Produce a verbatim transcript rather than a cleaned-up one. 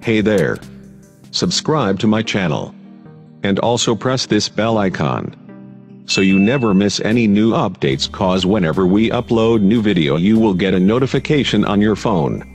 Hey there. Subscribe to my channel. And also press this bell icon, so you never miss any new updates, cause whenever we upload new video you will get a notification on your phone.